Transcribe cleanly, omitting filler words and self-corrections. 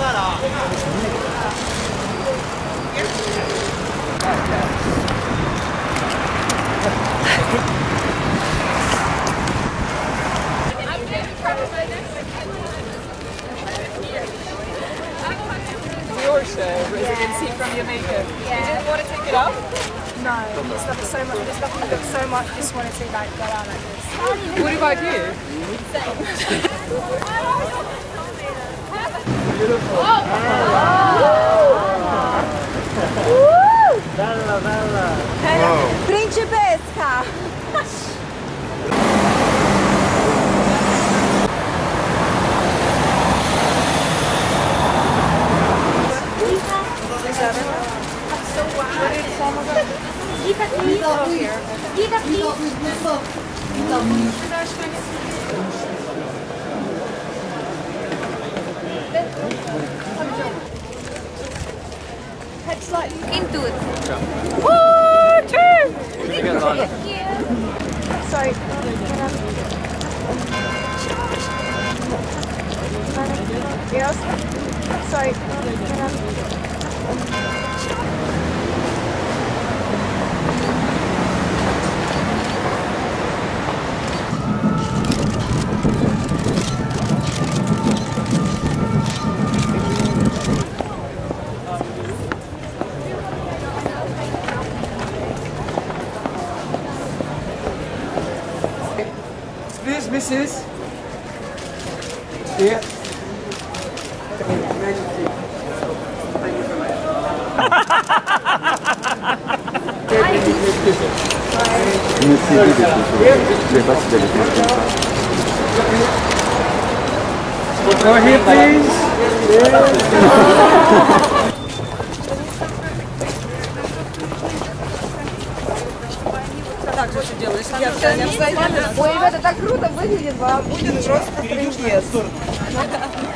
Your show, as you can see from your makeup. You didn't want to take it off? No, there's nothing so much. There's nothing that looks so much. Just wanted to like go out like this. What about you? Beautiful. Bella, bella. Principesca. Head slightly into it. Sorry. Yes. Sorry. Please, Mrs. Here. Go here, please. Так же делаешь. Ой, ребята, так круто выглядит, вам будет просто трындец.